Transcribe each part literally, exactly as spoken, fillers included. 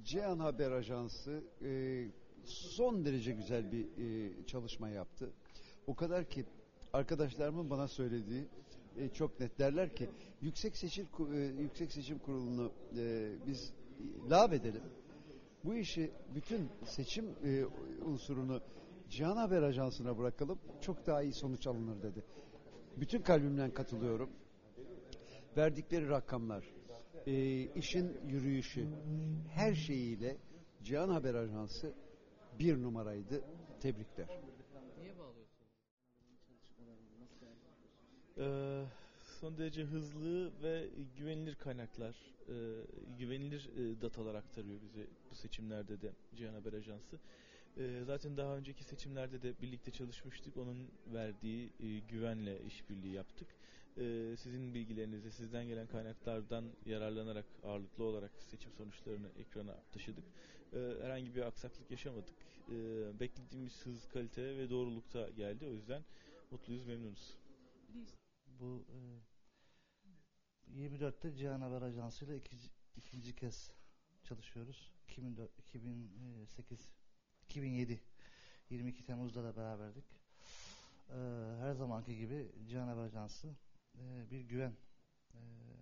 Cihan Haber Ajansı e, son derece güzel bir e, çalışma yaptı. O kadar ki arkadaşlarımın bana söylediği e, çok net, derler ki Yüksek Seçim e, Yüksek Seçim Kurulu'nu e, biz lağv edelim. Bu işi, bütün seçim e, unsurunu Cihan Haber Ajansı'na bırakalım, çok daha iyi sonuç alınır dedi. Bütün kalbimden katılıyorum. Verdikleri rakamlar, e, işin yürüyüşü, her şeyiyle Cihan Haber Ajansı bir numaraydı. Tebrikler. Niye bağlıyorsunuz çalışmalarını? Nasıl Ee, son derece hızlı ve güvenilir kaynaklar, e, güvenilir e, datalar aktarıyor bize bu seçimlerde de Cihan Haber Ajansı. E, zaten daha önceki seçimlerde de birlikte çalışmıştık. Onun verdiği e, güvenle işbirliği yaptık. E, sizin bilgilerinizi, sizden gelen kaynaklardan yararlanarak ağırlıklı olarak seçim sonuçlarını ekrana taşıdık. E, herhangi bir aksaklık yaşamadık. E, beklediğimiz hız, kalite ve doğrulukta geldi. O yüzden mutluyuz, memnunuz. Bu e, yirmi dörtte Cihan Haber Ajansı ile ikinci, ikinci kez çalışıyoruz. iki bin dört, iki bin sekiz, iki bin yedi, yirmi iki Temmuz'da da beraberdik. E, her zamanki gibi Cihan Haber Ajansı e, bir güven, e,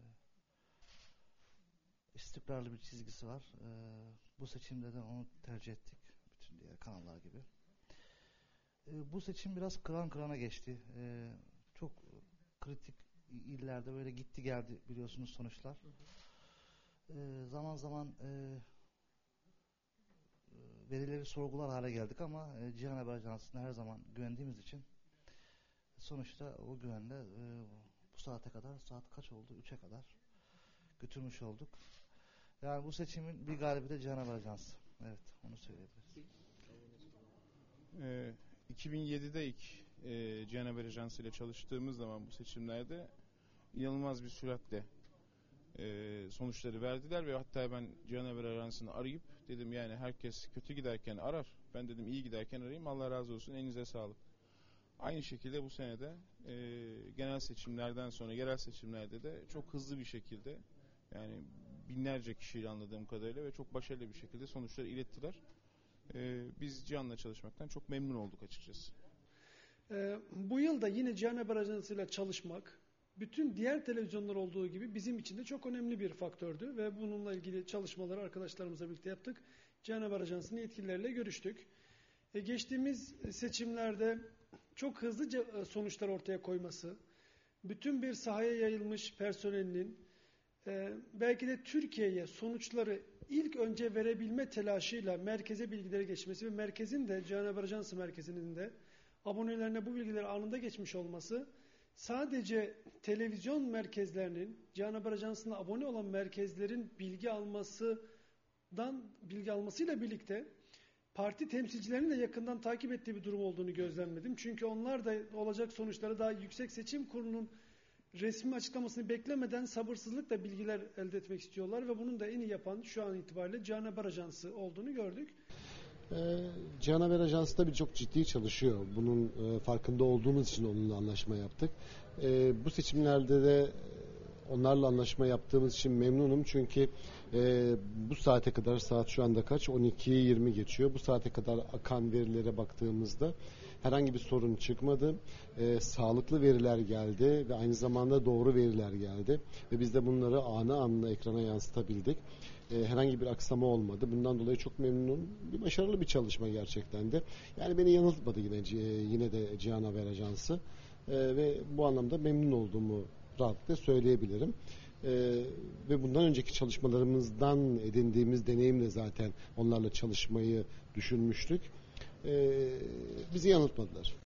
istikrarlı bir çizgisi var. E, bu seçimde de onu tercih ettik. Bütün diğer kanallar gibi. E, bu seçim biraz kıran kırana geçti. E, çok kritik illerde böyle gitti geldi biliyorsunuz sonuçlar. Ee, zaman zaman e, verileri sorgular hale geldik ama e, Cihan Haber Ajansı'na her zaman güvendiğimiz için sonuçta o güvenle e, bu saate kadar, saat kaç oldu? üçe kadar götürmüş olduk. Yani bu seçimin bir galibi de Cihan Haber Ajansı. Evet, onu söyleyebiliriz. Ee, iki bin yedide ilk e, Cihan Haber Ajansı ile çalıştığımız zaman bu seçimlerde inanılmaz bir süratle e, sonuçları verdiler ve hatta ben Cihan Haber Ajansı'nı arayıp dedim, yani herkes kötü giderken arar, ben dedim iyi giderken arayayım, Allah razı olsun, elinize sağlık. Aynı şekilde bu senede e, genel seçimlerden sonra yerel seçimlerde de çok hızlı bir şekilde, yani binlerce kişiyle anladığım kadarıyla ve çok başarılı bir şekilde sonuçları ilettiler. Ee, biz Cihan'la çalışmaktan çok memnun olduk açıkçası. Ee, bu yıl da yine Cihan Haber Ajansı ile çalışmak, bütün diğer televizyonlar olduğu gibi bizim için de çok önemli bir faktördü ve bununla ilgili çalışmaları arkadaşlarımızla birlikte yaptık. Cihan Haber Ajansı'nın yetkilileriyle görüştük. E, geçtiğimiz seçimlerde çok hızlıca sonuçlar ortaya koyması, bütün bir sahaya yayılmış personelinin e, belki de Türkiye'ye sonuçları ilk önce verebilme telaşıyla merkeze bilgileri geçmesi ve merkezin de Cihan Haber Ajansı merkezinin de abonelerine bu bilgileri anında geçmiş olması, sadece televizyon merkezlerinin Cihan Haber Ajansı'na abone olan merkezlerin bilgi almasından bilgi almasıyla birlikte parti temsilcilerinin de yakından takip ettiği bir durum olduğunu gözlemledim. Çünkü onlar da olacak sonuçları daha Yüksek Seçim Kurulu'nun resmi açıklamasını beklemeden sabırsızlıkla bilgiler elde etmek istiyorlar ve bunun da en iyi yapan şu an itibariyle Cihan Haber Ajansı olduğunu gördük. Ee, Cihan Haber Ajansı tabii çok ciddi çalışıyor. Bunun e, farkında olduğumuz için onunla anlaşma yaptık. E, bu seçimlerde de onlarla anlaşma yaptığımız için memnunum. Çünkü e, bu saate kadar, saat şu anda kaç? on ikiyi yirmi geçiyor. Bu saate kadar akan verilere baktığımızda herhangi bir sorun çıkmadı. E, sağlıklı veriler geldi ve aynı zamanda doğru veriler geldi. Ve biz de bunları anı anına ekrana yansıtabildik. E, herhangi bir aksama olmadı. Bundan dolayı çok memnunum. Bir başarılı bir çalışma gerçekten de. Yani beni yanıltmadı yine yine de Cihan Haber Ajansı. E, ve bu anlamda memnun olduğumu rahatlıkla söyleyebilirim. Ee, ve bundan önceki çalışmalarımızdan edindiğimiz deneyimle zaten onlarla çalışmayı düşünmüştük. Ee, bizi yanıltmadılar.